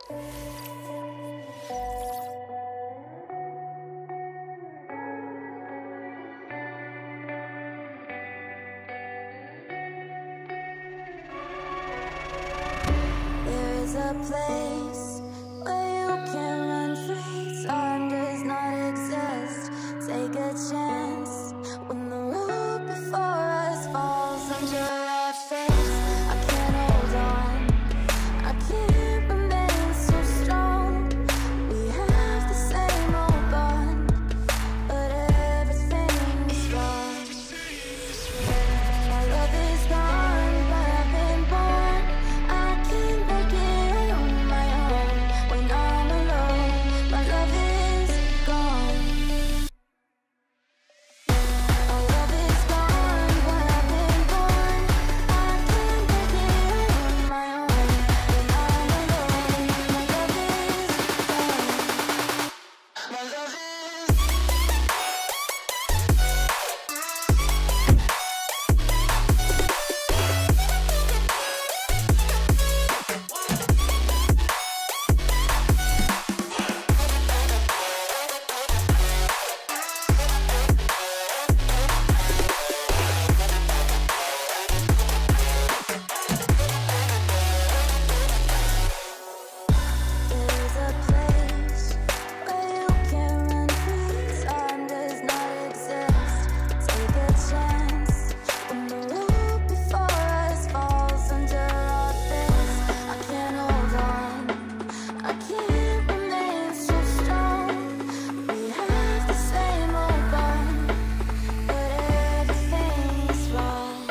There's a place where you can run free. Time does not exist. Take a chance when the road before us falls under our face. I can't hold on. I can't remain so strong. We have the same old bond, but everything is wrong. My love is gone, but I've been born. I can't make it on my own. When I'm alone, my love is gone. My love is gone, but I've been born. I can't make it on my own. When I'm alone, my love is gone. My love is There's a place where you can run free. Time does not exist. Take a chance when the road before us falls under our face. I can't hold on. I can't remain so strong. We have the same old bond, but everything is wrong.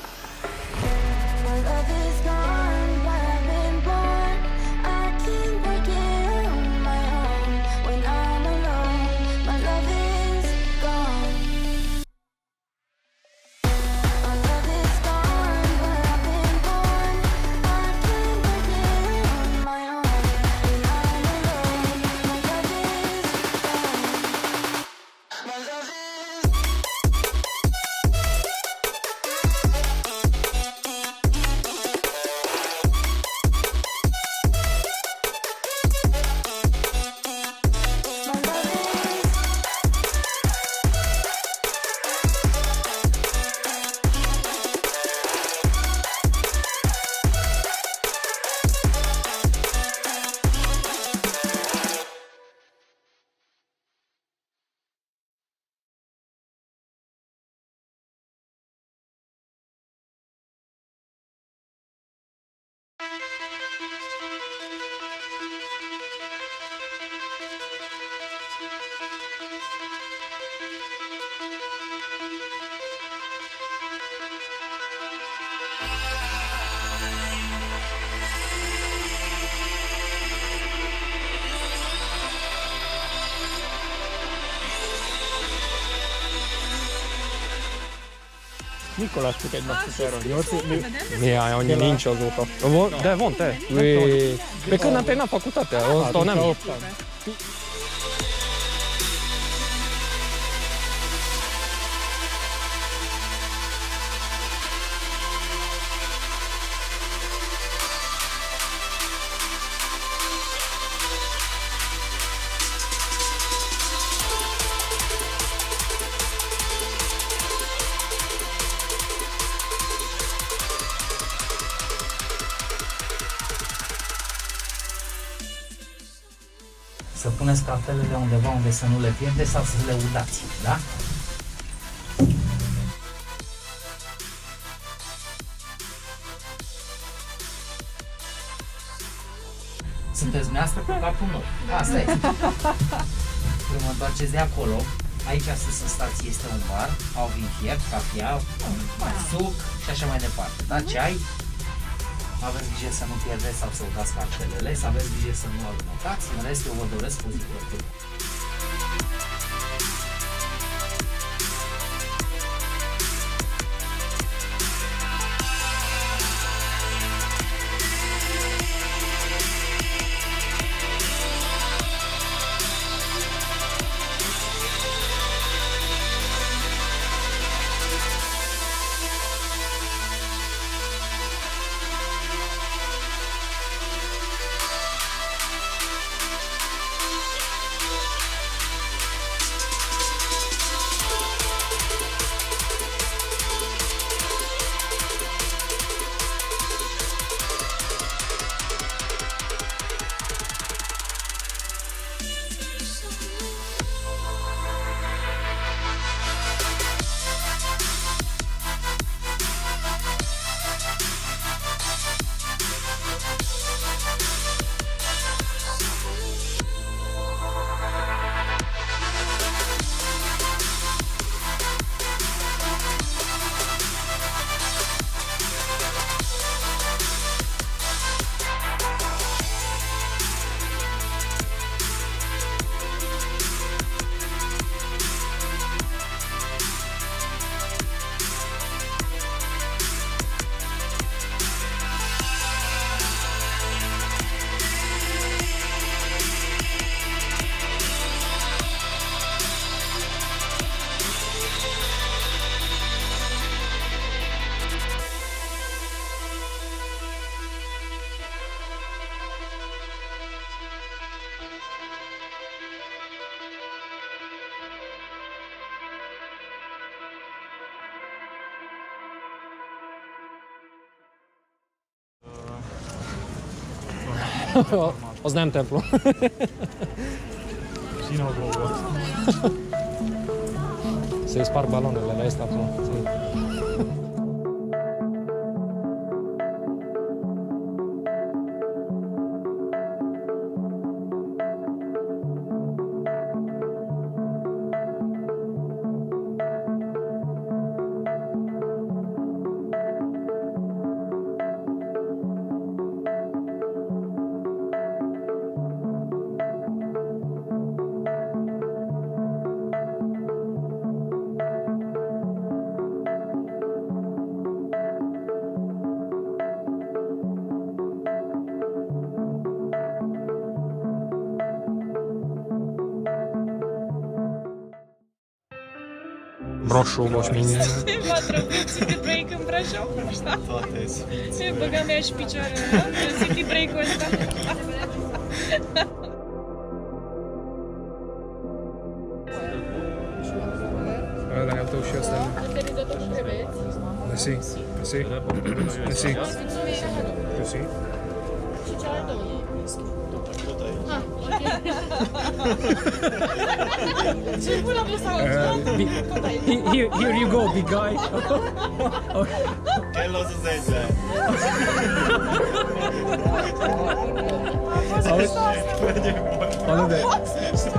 My love is gone, but I've been born. I can't make it on my own. When I'm alone, my love is gone. My love is gone, but I've been born. I can't make it on my own. When I'm alone, my love is gone. My love is Mikor láttuk egymást utoljára? Annyi nincs azóta. De van te? Pe când am terminat facultatea, o stăneam. Să puneți cartelele undeva unde să nu le pierdeți sau să le udați, da? Sunteți dumneavoastră cu capul nou. Asta e. Când mă întoarceți de acolo, aici sus în stație este un bar, au vin fiert, cafea, suc și așa mai departe. Da? Ceai. Aveți grijă să nu pierdeți sau să udați cartelele, să aveți grijă să nu alunătați. În rest, eu vă doresc o zi plăcută. Az nem templom. Sinagóga. Se sparg balonele la asta acolo. Brașov, mine. M-a trebuit circuit break în Brașov, nu știu. Băga mea și picioarele, da? Circuit break-ul ăsta. Ăla e-al tău și ăsta. Mersi, mersi. Mersi. Mersi. Și cealaltă unul. Ah, ok. Ce bună vrei să auzi? Here you go, big guy. Quem não se sente? Auzi?